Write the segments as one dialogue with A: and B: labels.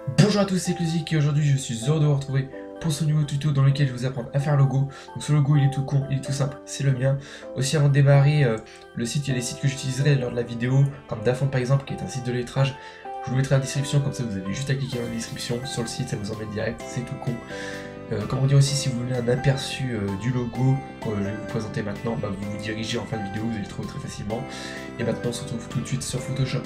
A: Bonjour à tous, c'est Cluzik et aujourd'hui je suis heureux de vous retrouver pour ce nouveau tuto dans lequel je vais vous apprendre à faire un logo. Donc ce logo il est tout con, il est tout simple, c'est le mien. Aussi avant de démarrer le site, il y a des sites que j'utiliserai lors de la vidéo, comme Dafont par exemple qui est un site de lettrage. Je vous le mettrai en description, comme ça vous avez juste à cliquer dans la description, sur le site ça vous emmène direct, c'est tout con. Comment dire aussi, si vous voulez un aperçu du logo que je vais vous présenter maintenant, vous vous dirigez en fin de vidéo, vous allez le trouver très facilement. Et maintenant on se retrouve tout de suite sur Photoshop.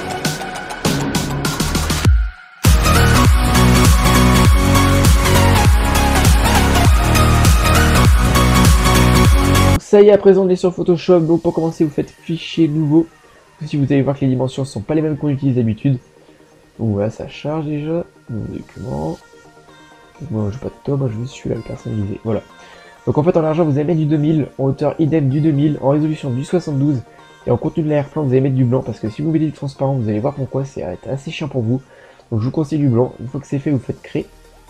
A: Ça y est, à présent on est sur Photoshop, donc pour commencer vous faites fichier nouveau. Si vous allez voir que les dimensions ne sont pas les mêmes qu'on utilise d'habitude. Donc voilà, ça charge déjà. Mon document. Moi je veux pas de toi, moi je veux celui-là, le personnalisé. Voilà. Donc en fait en largeur vous allez mettre du 2000, en hauteur idem du 2000, en résolution du 72. Et en contenu de l'arrière-plan vous allez mettre du blanc, parce que si vous mettez du transparent vous allez voir pourquoi c'est assez chiant pour vous. Donc je vous conseille du blanc. Une fois que c'est fait vous faites créer.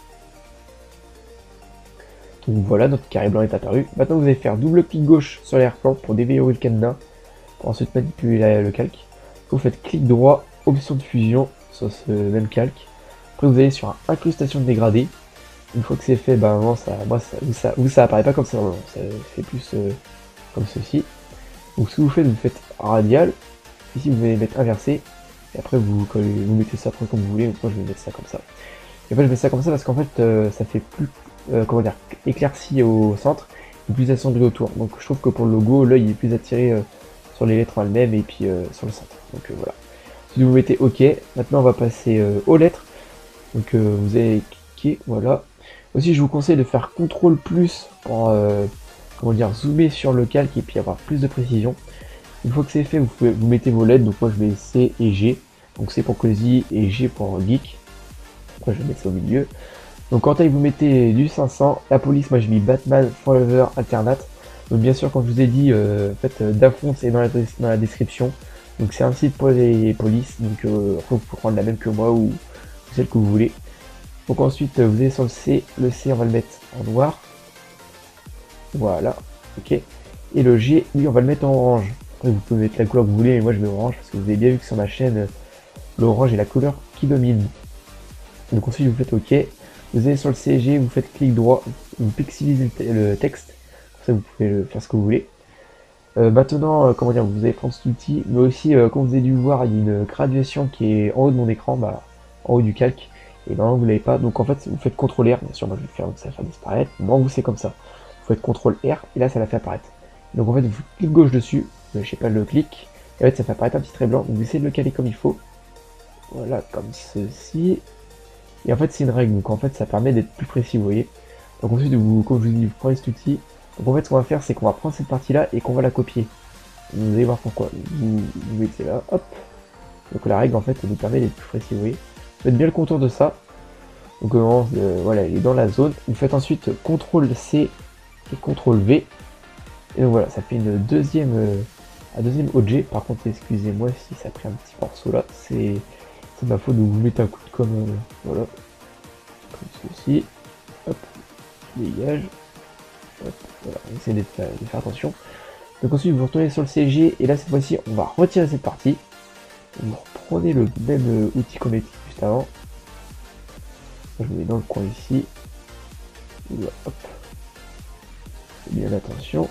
A: Donc voilà, notre carré blanc est apparu. Maintenant vous allez faire double clic gauche sur l'arrière-plan pour déverrouiller le cadenas. Pour ensuite manipuler le calque. Vous faites clic droit, option de fusion sur ce même calque. Après vous allez sur incrustation de dégradé. Une fois que c'est fait, ça apparaît pas comme ça, non, ça fait plus comme ceci. Donc ce que vous faites radial. Ici vous allez mettre inversé. Et après vous mettez ça après comme vous voulez. Donc moi je vais mettre ça comme ça. Et après je mets ça comme ça parce qu'en fait ça fait plus comment dire, éclairci au centre et plus assombri autour. Donc je trouve que pour le logo, l'œil est plus attiré sur les lettres en elles-mêmes et puis sur le centre. Donc voilà. Si vous mettez OK, maintenant on va passer aux lettres. Donc vous allez cliquer, voilà. Aussi je vous conseille de faire CTRL plus pour comment dire, zoomer sur le calque et puis avoir plus de précision. Une fois que c'est fait, vous mettez vos lettres. Donc moi je mets C et G. Donc C pour Cozy et G pour Geek. Après je vais mettre ça au milieu. Donc en taille vous mettez du 500, la police moi j'ai mis Batman Forever Alternate. Donc bien sûr comme je vous ai dit, Dafont c'est dans la description. Donc c'est un site pour les polices, donc vous pouvez prendre la même que moi ou celle que vous voulez. Donc ensuite vous allez sur le C on va le mettre en noir. Voilà, ok. Et le G, lui on va le mettre en orange. Après vous pouvez mettre la couleur que vous voulez, mais moi je mets orange parce que vous avez bien vu que sur ma chaîne, l'orange est la couleur qui domine. Donc ensuite vous faites OK. Vous allez sur le CG, vous faites clic droit, vous pixelisez le texte, comme ça vous pouvez faire ce que vous voulez. Maintenant, comment dire, vous allez prendre cet outil, mais aussi, comme vous avez dû voir, il y a une graduation qui est en haut de mon écran, en haut du calque, et normalement vous l'avez pas, donc en fait vous faites CTRL R, bien sûr moi je vais le faire, donc ça va faire disparaître, non vous c'est comme ça, vous faites CTRL R, et là ça la fait apparaître. Donc en fait vous cliquez gauche dessus, je sais pas le clic, et en fait ça fait apparaître un petit trait blanc, donc vous essayez de le caler comme il faut, voilà, comme ceci. Et en fait c'est une règle, donc en fait ça permet d'être plus précis, vous voyez. Donc ensuite comme je vous dis, vous prenez cet outil. Donc en fait ce qu'on va faire c'est qu'on va prendre cette partie là et qu'on va la copier. Vous allez voir pourquoi. Vous mettez là, hop. Donc la règle en fait elle nous permet d'être plus précis, vous voyez. Faites bien le contour de ça. Donc voilà, il est dans la zone. Vous faites ensuite CTRL C et CTRL V. Et donc voilà, ça fait un deuxième objet. Par contre excusez-moi si ça a pris un petit morceau là, c'est ma faute, donc vous mettez un coup de com, voilà, comme ceci, hop, dégage, hop, voilà, on essaie de faire attention. Donc ensuite vous retournez sur le CG, et là cette fois-ci on va retirer cette partie, vous reprenez le même outil qu'on a utilisé juste avant, je vous mets dans le coin ici, voilà, hop, faites bien attention,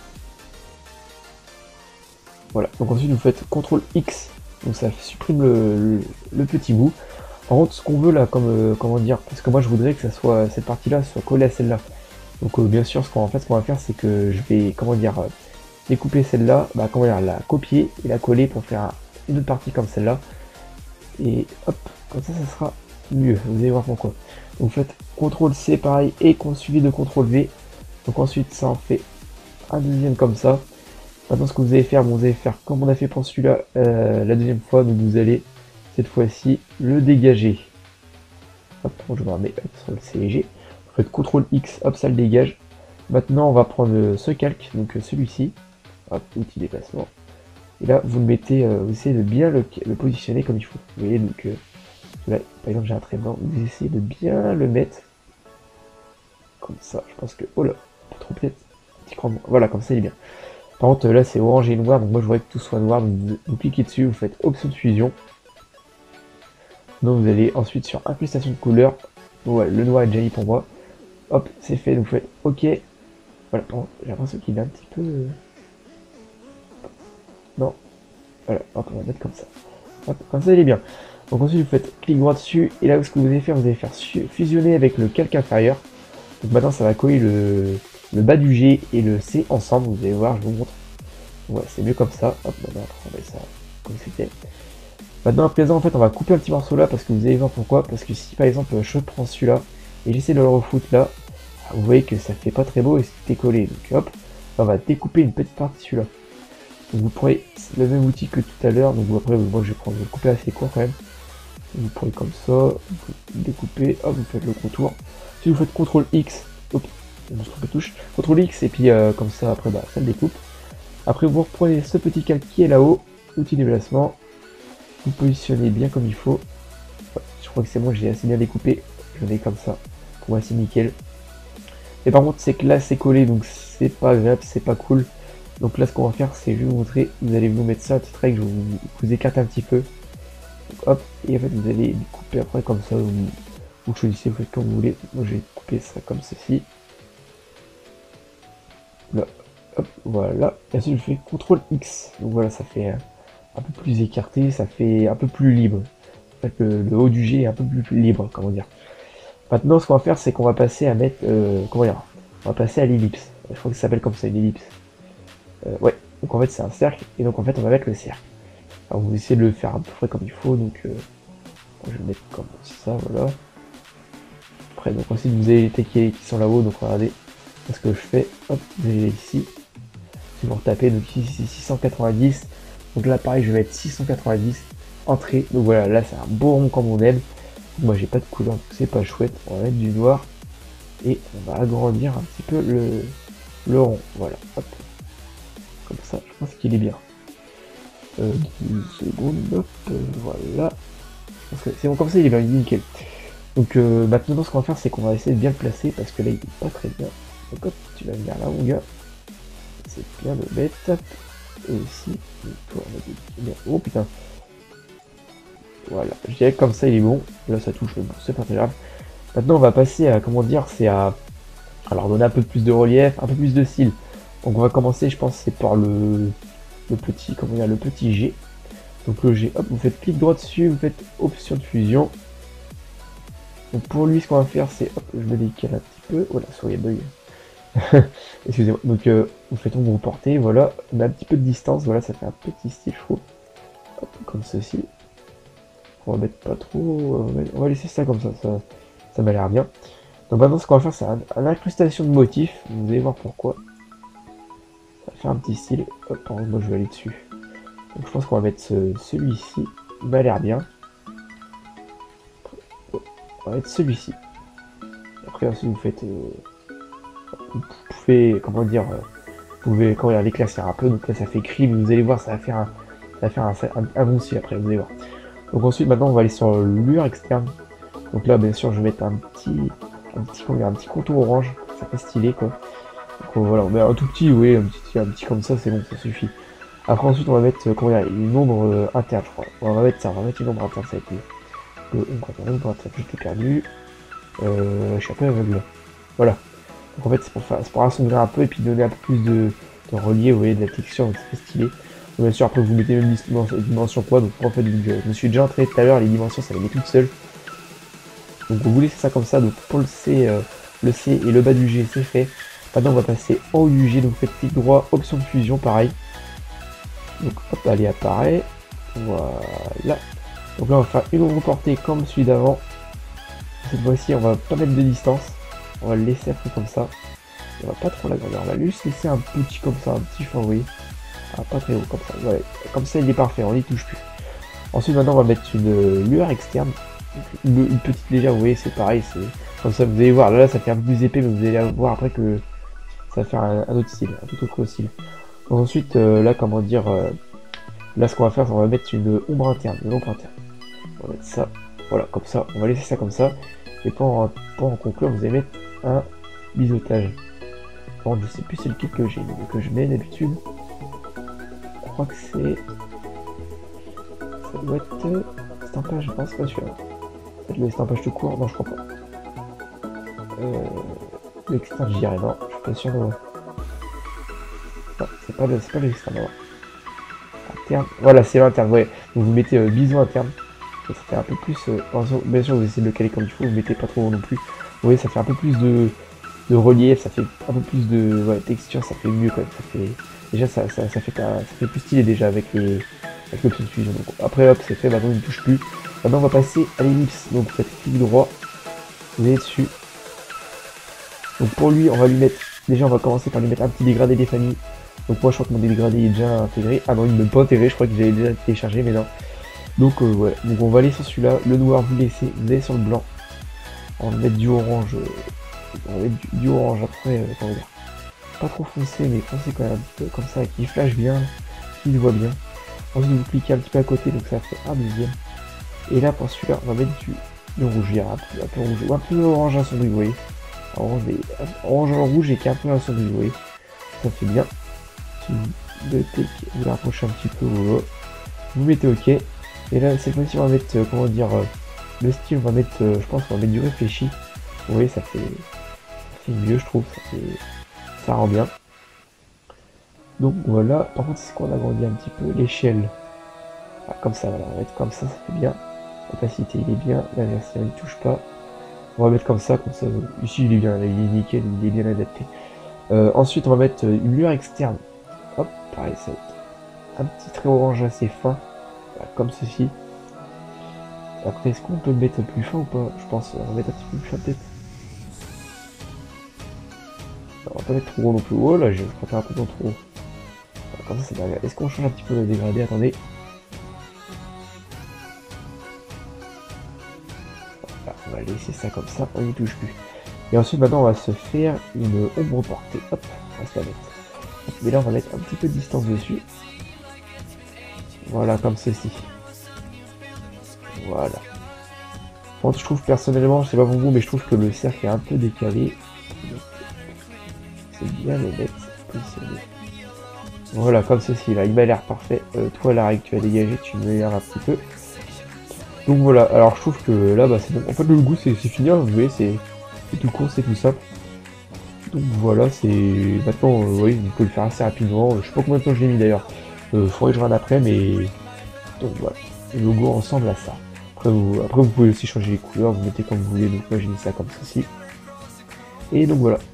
A: voilà, donc ensuite vous faites CTRL X, donc ça supprime le petit bout. Par contre, ce qu'on veut là, comme comment dire, parce que moi je voudrais que ça soit cette partie-là soit collée à celle-là. Donc bien sûr, ce qu'on va faire, c'est que je vais, comment dire, découper celle-là, comment dire, la copier et la coller pour faire une autre partie comme celle-là. Et hop, comme ça sera mieux. Vous allez voir pourquoi. Donc vous faites CTRL C pareil et suivi de CTRL V. Donc ensuite, ça en fait un deuxième comme ça. Maintenant, ce que vous allez faire, vous allez faire comme on a fait pour celui-là la deuxième fois. Donc vous allez cette fois-ci le dégager. Hop, je me remets sur le CG. Vous faites CTRL X, hop, ça le dégage. Maintenant, on va prendre ce calque, donc celui-ci. Hop, outil déplacement. Et là, vous le mettez, vous essayez de bien le positionner comme il faut. Vous voyez, donc là, par exemple, j'ai un trait blanc. Vous essayez de bien le mettre. Comme ça, je pense que... Oh là, trop peut-être. Petit cran. Voilà, comme ça, il est bien. Par contre, là, c'est orange et noir, donc moi, je voudrais que tout soit noir. Donc vous cliquez dessus, vous faites option de fusion. Maintenant vous allez ensuite sur incrustation de couleur. Ouais, le noir est déjà mis pour moi. Hop, c'est fait, donc vous faites OK. Voilà, j'ai l'impression qu'il est un petit peu... Non. Voilà, hop, on va mettre comme ça. Hop, comme ça il est bien. Donc ensuite vous faites clic droit dessus, et là ce que vous allez faire fusionner avec le calque inférieur. Donc maintenant ça va coller le bas du G et le C ensemble, vous allez voir, je vous montre. Ouais, c'est mieux comme ça. Hop, maintenant on va mettre ça comme c'était. Maintenant à présent en fait on va couper un petit morceau là parce que vous allez voir pourquoi. Parce que si par exemple je prends celui-là et j'essaie de le refoutre là, vous voyez que ça fait pas très beau et c'est collé. Donc hop, on va découper une petite partie celui-là. Donc vous prenez le même outil que tout à l'heure. Donc après moi je vais le couper assez court quand même. Vous prenez comme ça, vous découpez, hop, vous faites le contour. Si vous faites CTRL X, hop, je me trompe de touche, CTRL X et puis comme ça après bah ça le découpe. Après vous reprenez ce petit calque qui est là-haut, outil déplacement, vous positionnez bien comme il faut. Ouais, je crois que c'est bon, j'ai assez bien découpé, je mets comme ça, pour moi c'est nickel. Et par contre c'est que là c'est collé donc c'est pas agréable, c'est pas cool. Donc là ce qu'on va faire c'est je vais vous montrer, vous allez vous mettre ça, petite règle, je vous écarte un petit peu. Donc, hop, et en fait vous allez couper après comme ça, vous choisissez, vous faites comme vous voulez. Moi je vais couper ça comme ceci. Là, hop, voilà. Et ensuite je fais CTRL X. Donc voilà, ça fait un peu plus écarté, ça fait un peu plus libre. En fait le haut du G est un peu plus libre, comment dire. Maintenant ce qu'on va faire c'est qu'on va passer à mettre, comment dire, on va passer à l'ellipse. Je crois que ça s'appelle comme ça, une ellipse. Ouais, donc en fait c'est un cercle, et donc en fait on va mettre le cercle. Alors vous essayez de le faire à peu près comme il faut, donc je vais le mettre comme ça, voilà. Après, donc ensuite vous avez les taquets qui sont là-haut, donc regardez ce que je fais, hop, vous allez ici, si vous retapez, donc ici c'est 690, donc là pareil je vais mettre 690, entrée, donc voilà, là c'est un beau rond comme on aime. Moi j'ai pas de couleur, donc c'est pas chouette, on va mettre du noir, et on va agrandir un petit peu le rond, voilà, hop, comme ça, je pense qu'il est bien. 10 secondes, hop, voilà. C'est bon, comme ça il est bien, il est nickel. Donc maintenant ce qu'on va faire c'est qu'on va essayer de bien le placer parce que là il est pas très bien. Donc hop, tu vas venir là mon gars. C'est bien le mettre. Et ici, toi, on va dire, oh putain. Voilà, je dirais que comme ça il est bon. Là ça touche, bon, c'est pas très grave. Maintenant on va passer à, comment dire, c'est à leur donner un peu plus de relief, un peu plus de style. Donc on va commencer, je pense, c'est par le petit, comment dire, le petit G. Donc le G, hop, vous faites clic droit dessus, vous faites option de fusion. Donc pour lui, ce qu'on va faire, c'est, hop, je me décale un petit peu. Voilà, souris bug. Excusez-moi. Donc vous faites vous reporter, voilà, on a un petit peu de distance, voilà, ça fait un petit style, je trouve. Hop, comme ceci. On va mettre pas trop, on va laisser ça comme ça m'a l'air bien. Donc maintenant, ce qu'on va faire, c'est une incrustation de motifs. Vous allez voir pourquoi. Ça va faire un petit style. Hop, par contre, moi je vais aller dessus. Donc je pense qu'on va mettre celui-ci. Il m'a l'air bien. On va mettre celui-ci. Après ensuite vous faites, vous pouvez, comment dire, vous pouvez, comment dire, l'éclaircir un peu. Donc là ça fait gris, mais vous allez voir, ça va faire un bon style après, vous allez voir. Donc ensuite maintenant on va aller sur lueur externe. Donc là bien sûr je vais mettre un petit contour orange, ça fait stylé quoi. Donc voilà, on met un tout petit, oui, un petit comme ça, c'est bon, ça suffit. Après ensuite on va mettre, comment dire, une ombre interne, je crois. On va mettre ça, on va mettre une ombre interne, ça a été ombre interne, j'étais perdu. Je suis un peu aveugle. Voilà. Donc en fait c'est pour assombrir un peu et puis donner un peu plus de relief, vous voyez, de la texture, donc c'est très stylé. Donc, bien sûr après vous mettez même dimension quoi, donc en fait je me suis déjà entraîné tout à l'heure, les dimensions ça les met toutes seules. Donc vous laissez ça comme ça, donc pour le C et le bas du G c'est fait. Maintenant on va passer en haut du G, donc faites clic droit, option de fusion, pareil. Donc hop, allez, apparaît. Voilà. Donc là on va faire une ombre portée comme celui d'avant. Cette fois-ci on va pas mettre de distance. On va le laisser un peu comme ça. On va pas trop l'agrandir. On va juste laisser un petit comme ça, un petit favori. Ah, pas très haut comme ça. Voilà. Comme ça il est parfait, on n'y touche plus. Ensuite maintenant on va mettre une lueur externe. Une petite légère, vous voyez, c'est pareil. C'est comme ça, vous allez voir. Là ça fait un peu plus épais, mais vous allez voir après que ça va faire un autre style, un tout autre style. Donc ensuite là comment dire, là ce qu'on va faire, c'est qu'on va mettre une ombre interne, On va mettre ça, voilà, comme ça. On va laisser ça comme ça. Et pour en conclure, vous allez mettre un biseautage. Bon, je sais plus c'est lequel que je mets d'habitude. Je crois que c'est... Ça doit être... Stampage, je pense, pas celui-là. Peut-être le estampage tout court, non je crois pas. L'externe je dirais non, je suis pas sûr de voir. Non, c'est pas l'externe, non. Interne, voilà c'est l'interne, ouais. Donc vous mettez bison interne. Ça fait un peu plus, bien sûr vous essayez de le caler comme il faut, vous mettez pas trop non plus. Vous voyez ça fait un peu plus de relief, ça fait un peu plus de texture, ça fait mieux quand même. Ça fait, déjà ça fait plus stylé déjà avec l'option de fusion. Donc, après hop c'est fait, maintenant il ne touche plus. Maintenant on va passer à l'ellipse, donc vous faites clic droit, vous allez dessus. Donc pour lui on va lui mettre, déjà on va commencer par lui mettre un petit dégradé des familles. Donc moi je crois que mon dégradé est déjà intégré. Ah non il n'est pas intégré, je crois que j'avais déjà téléchargé mais non. Donc ouais, donc on va aller sur celui-là, le noir vous laissez, vous allez sur le blanc. On va mettre du orange, on va mettre du orange après, comment dire, pas trop foncé mais foncé quand même un petit peu, comme ça, qui flash bien, qui le voit bien. Ensuite vous cliquez un petit peu à côté, donc ça fait un deuxième. Et là pour celui-là, on va mettre du rouge, un peu rouge, ou un peu orange insombri, vous voyez. Orange en rouge et qui est un peu insombri, vous voyez. Ça fait bien. Si vous la rapprochez un petit peu, vous mettez OK. Et là, cette fois-ci, on va mettre, comment dire, le style, on va mettre, je pense qu'on va mettre du réfléchi. Vous voyez, ça fait mieux, je trouve, ça rend bien. Donc voilà, par contre, c'est qu'on agrandit un petit peu l'échelle. Ah, comme ça, voilà, on va mettre comme ça fait bien. L'opacité, il est bien, la version, il ne touche pas. On va mettre comme ça, ici, il est bien, là, il est nickel, il est bien adapté. Ensuite, on va mettre une lueur externe. Hop, pareil, ça va être un petit trait orange assez fin, voilà, comme ceci. Après, est-ce qu'on peut le mettre plus fin ou pas? Je pense on va mettre un petit peu plus fin peut-être. On va pas mettre trop gros non plus. Oh là, je préfère un peu trop haut. Voilà, comme ça, c'est pas bien. Est-ce qu'on change un petit peu le dégradé? Attendez. Voilà, on va laisser ça comme ça, on n'y touche plus. Et ensuite, maintenant, on va se faire une ombre portée. Hop, on va se la mettre. Mais là, on va mettre un petit peu de distance dessus. Voilà, comme ceci. Voilà. Bon, je trouve personnellement, je sais pas pour vous, mais je trouve que le cercle est un peu décalé. C'est bien le mettre positionné. Voilà, comme ceci là, il m'a l'air parfait. Toi, la règle que tu as dégagé, tu m'énerves un petit peu. Donc voilà, alors je trouve que là, bah c'est bon. En fait, le goût, c'est fini, hein, vous voyez, c'est tout court, c'est tout simple. Donc voilà, c'est maintenant, oui, vous pouvez le faire assez rapidement. Je sais pas combien de temps je l'ai mis d'ailleurs. Faudrait que je regarde après, mais donc voilà, le logo ressemble à ça. Après vous pouvez aussi changer les couleurs, vous mettez comme vous voulez. Donc moi j'ai mis ça comme ceci. Et donc voilà.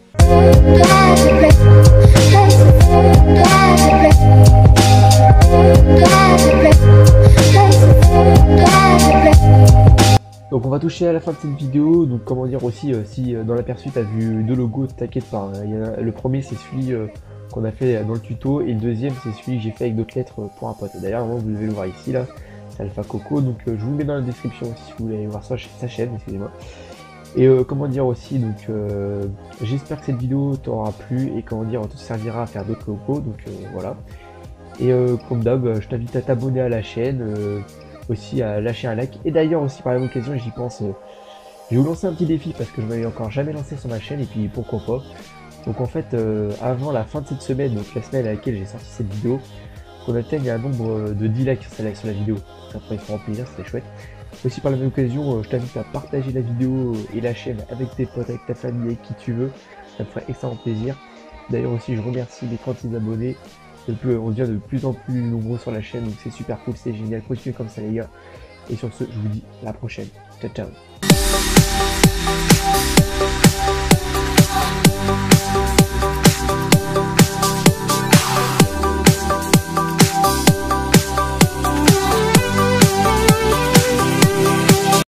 A: Donc on va toucher à la fin de cette vidéo, donc comment dire aussi, si dans l'aperçu tu as vu deux logos, t'inquiète pas, hein, le premier c'est celui qu'on a fait dans le tuto, et le deuxième c'est celui que j'ai fait avec d'autres lettres pour un pote. D'ailleurs vous devez le voir ici là, c'est Alpha Coco, donc je vous le mets dans la description aussi si vous voulez aller voir sa chaîne, excusez-moi. Et comment dire aussi, donc j'espère que cette vidéo t'aura plu et comment dire te servira à faire d'autres logos, donc voilà. Et comme d'hab, je t'invite à t'abonner à la chaîne, aussi à lâcher un like. Et d'ailleurs aussi par la même occasion, j'y pense, je vais vous lancer un petit défi parce que je m'avais encore jamais lancé sur ma chaîne et puis pourquoi pas. Donc en fait, avant la fin de cette semaine, donc la semaine à laquelle j'ai sorti cette vidéo, qu'on atteigne un nombre de 10 likes sur la vidéo. Ça pourrait faire plaisir, c'est chouette. Aussi par la même occasion, je t'invite à partager la vidéo et la chaîne avec tes potes, avec ta famille, avec qui tu veux. Ça me ferait extrêmement plaisir. D'ailleurs aussi, je remercie les 36 abonnés. On devient de plus en plus nombreux sur la chaîne, donc c'est super cool, c'est génial. Continuez comme ça les gars. Et sur ce, je vous dis à la prochaine. Ciao ciao.